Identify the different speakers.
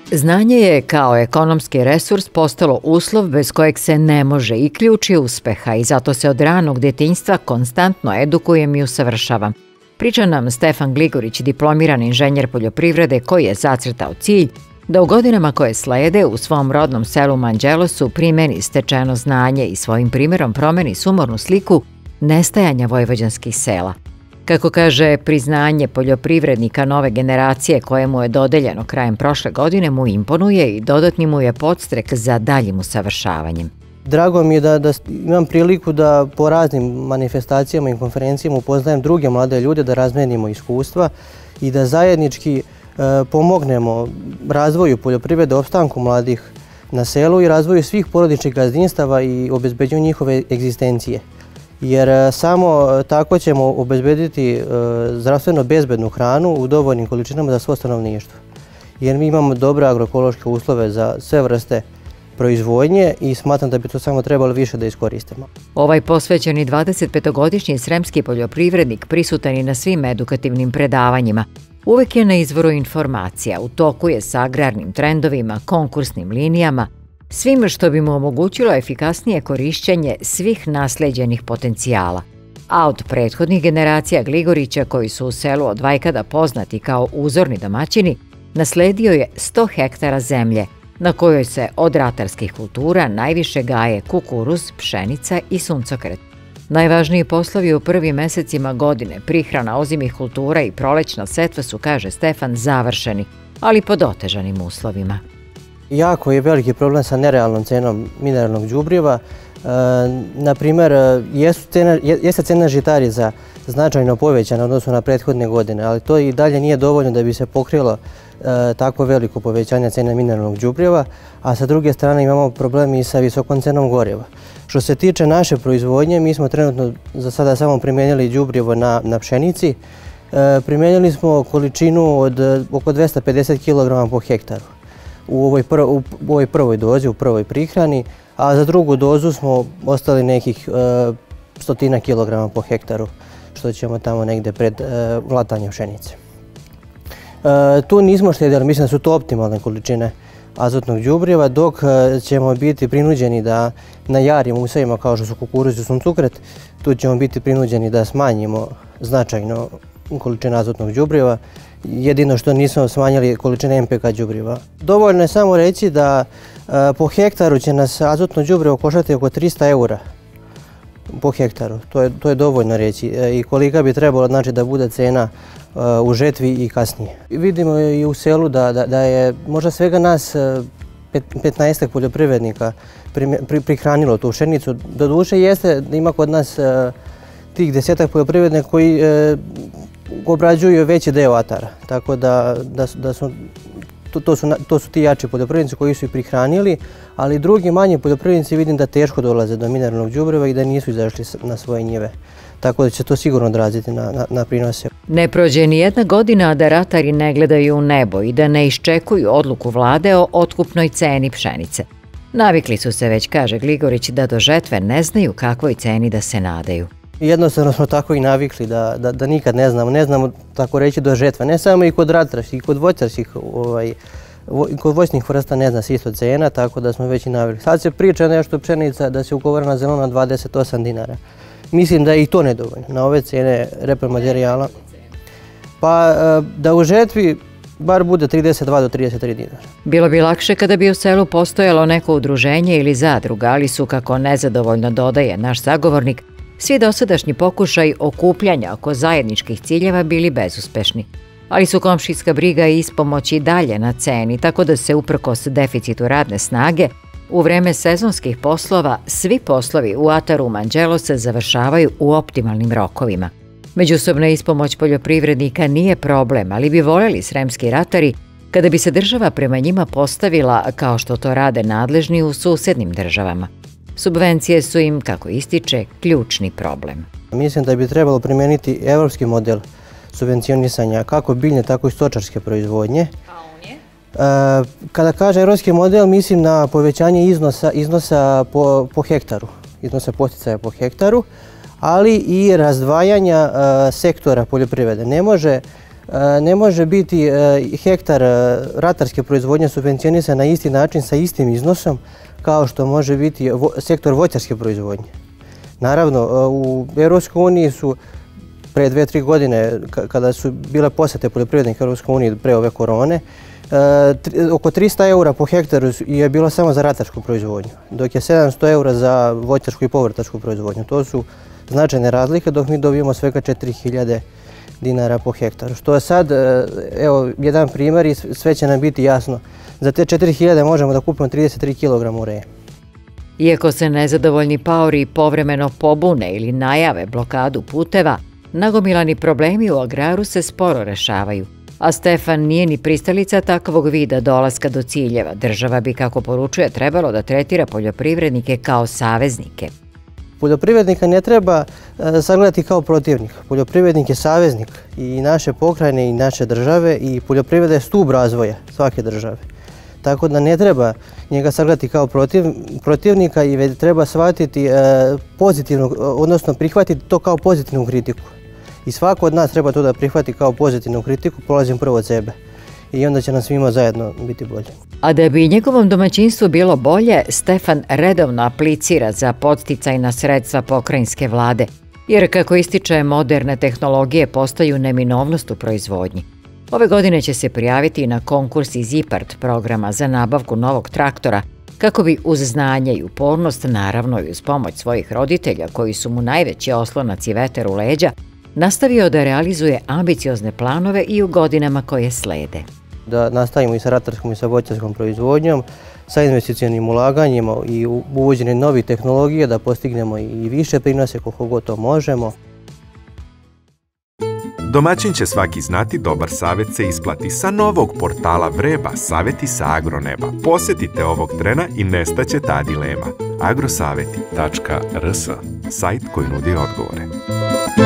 Speaker 1: Znanje je kao ekonomski resurs postalo uslov bez kojeg se ne može i ključ je uspeha i zato se od ranog djetinjstva konstantno edukujem i usavršavam. Priča nam Stefan Gligorić, diplomiran inženjer poljoprivrede koji je zacrtao cilj da u godinama koje slede u svom rodnom selu Manđelosu primeni stečeno znanje i svojim primjerom promeni sumornu sliku nestajanja vojvođanskih sela. Kako kaže, priznanje poljoprivrednika nove generacije koje mu je dodeljeno krajem prošle godine mu imponuje i dodatni mu je podstrek za daljim usavršavanjem.
Speaker 2: Drago mi je da imam priliku da po raznim manifestacijama i konferencijama upoznajem druge mlade ljude, da razmenimo iskustva i da zajednički pomognemo razvoju poljoprivrede, opstanku mladih na selu i razvoju svih porodičnih gazdinstava i obezbeđenju njihove egzistencije. Jer samo tako ćemo obezbediti zdravstveno bezbednu hranu u dovoljnim količinama za svo stanovništvo. Jer mi imamo dobre agroekološke uslove za sve vrste proizvodnje i smatram da bi to samo trebalo više da iskoristimo.
Speaker 1: Ovaj posvećeni 25-godišnji sremski poljoprivrednik prisutan je na svim edukativnim predavanjima. Uvek je na izvoru informacija, u toku je sa agrarnim trendovima, konkursnim linijama, svim što bi mu omogućilo efikasnije korišćenje svih nasleđenih potencijala. A od prethodnih generacija Gligorića, koji su u selu od vajkada poznati kao uzorni domaćini, nasledio je 100 hektara zemlje, na kojoj se od ratarskih kultura najviše gaje kukuruz, pšenica i suncokret. Najvažniji poslovi u prvim mesecima godine, prihrana ozimih kultura i prolećna setva su, kaže Stefan, završeni, ali pod otežanim uslovima.
Speaker 2: Jako je veliki problem sa nerealnom cenom mineralnog đubriva. Naprimjer, jeste cena žitarica značajno povećana u odnosu na prethodne godine, ali to i dalje nije dovoljno da bi se pokrilo tako veliko povećanje cene mineralnog đubriva, a sa druge strane imamo problem i sa visokom cenom goriva. Što se tiče naše proizvodnje, mi smo trenutno za sada samo primijenili đubrivo na pšenici. Primijenili smo količinu od oko 250 kg po hektaru u ovoj prvoj dozi, u prvoj prihrani, a za drugu dozu smo ostali nekih 100 kg po hektaru, što ćemo tamo negde pred vlatanjem pšenice. Tu nismo štedjeli, mislim da su to optimalne količine azotnog đubriva, dok ćemo biti prinuđeni da na jarim usjevima kao što su kukuruz i suncokret, tu ćemo biti prinuđeni da smanjimo značajno količinu azotnog đubriva, jedino što nismo smanjili količine NPK đubriva. Dovoljno je samo reći da po hektaru će nas azotno đubrivo koštati oko 300 € po hektaru. To je dovoljno reći i kolika bi trebalo da bude cena u žetvi i kasnije. Vidimo i u selu da je možda svega nas 15 poljoprivrednika prihranilo tu pšenicu. Doduše jeste da ima kod nas tih 10 poljoprivrednika koji obrađuju veći deo atara, tako da to su ti jači poljoprivrednici koji su i prihranili, ali drugi manji poljoprivrednici vidim da teško dolaze do mineralnog đubriva i da nisu izašli na svoje njive. Tako da će to sigurno odraziti na prinose.
Speaker 1: Ne prođe ni jedna godina da ratari ne gledaju u nebo i da ne iščekuju odluku vlade o otkupnoj ceni pšenice. Navikli su se već, kaže Gligorić, da do žetve ne znaju kakvoj ceni da se nadaju.
Speaker 2: Jednostavno smo tako i navikli da nikad ne znamo tako reći do žetve. Ne samo i kod ratarskih, i kod voćarskih, kod voćnih vrsta ne zna se isto cena, tako da smo već i navikli. Sad se priča nešto pšenica da se ugovorena zelena 28 dinara. Mislim da je i to nedovoljno na ove cene repromaterijala. Pa da u žetvi bar bude 32 do 33 dinara.
Speaker 1: Bilo bi lakše kada bi u selu postojalo neko udruženje ili zadruga, ali su, kako nezadovoljno dodaje naš sagovornik, svi dosadašnji pokušaj okupljanja oko zajedničkih ciljeva bili bezuspešni. Ali su komšijska briga i ispomoć i dalje na ceni, tako da se uprkos deficitu radne snage, u vreme sezonskih poslova, svi poslovi u ataru Manđelosa završavaju u optimalnim rokovima. Međusobna ispomoć poljoprivrednika nije problem, ali bi voljeli sremski ratari kada bi se država prema njima postavila kao što to rade nadležni u susednim državama. Subvencije su im, kako ističe, ključni problem.
Speaker 2: Mislim da bi trebalo primijeniti evropski model subvencionisanja kako biljne, tako i stočarske proizvodnje.
Speaker 1: A on je?
Speaker 2: Kada kaže evropski model, mislim na povećanje iznosa po hektaru, iznosa podsticaja po hektaru, ali i razdvajanja sektora poljoprivrede. Ne može Ne može biti hektar ratarske proizvodnje subvencionisan na isti način sa istim iznosom kao što može biti sektor voćarske proizvodnje. Naravno, u Europskoj uniji su pre 2-3 godine, kada su bile posete poljoprivrednika Europskoj uniji pre ove korone, oko 300 eura po hektaru je bilo samo za ratarsku proizvodnju, dok je 700 eura za voćarsku i povrtarsku proizvodnju. To su značajne razlike, dok mi dobijemo svega 4000 dinara po hektaru. Što je sad, evo, jedan primjer i sve će nam biti jasno. Za te 4000 možemo da kupimo 33 kg ureje.
Speaker 1: Iako se nezadovoljni paori povremeno pobune ili najave blokadu puteva, nagomilani problemi u agraru se sporo rešavaju. A Stefan nije ni pristalica takvog vida dolaska do ciljeva. Država bi, kako poručuje, trebalo da tretira poljoprivrednike kao saveznike.
Speaker 2: Poljoprivrednika ne treba sagledati kao protivnik. Poljoprivrednik je saveznik i naše pokrajine i naše države i poljoprivreda je stub razvoja svake države. Tako da ne treba njega sagledati kao protivnika i već treba shvatiti pozitivno, odnosno prihvatiti to kao pozitivnu kritiku. I svako od nas treba to da prihvati kao pozitivnu kritiku, polazim prvo od sebe. I onda će nam svima zajedno biti bolje.
Speaker 1: A da bi njegovom domaćinstvu bilo bolje, Stefan redovno aplicira za podsticajna sredstva pokrajinske vlade, jer kako ističe, moderne tehnologije postaju neminovnost u proizvodnji. Ove godine će se prijaviti na konkurs iz IPARD programa za nabavku novog traktora, kako bi uz znanje i upornost, naravno i uz pomoć svojih roditelja, koji su mu najveći oslonac i veter u leđa, nastavio da realizuje ambiciozne planove i u godinama koje slede.
Speaker 2: Da nastavimo i sa ratarskom i sa voćarskom proizvodnjom, sa investicionim ulaganjima i uvođenjem novih tehnologija, da postignemo i više prinose koliko god to možemo.
Speaker 3: Domaćin će svaki znati, dobar savjet se isplati. Sa novog portala Vreba, savjeti sa agroneba. Posjetite ovog trena i nestaće ta dilema. agrosaveti.rs, sajt koji nudi odgovore.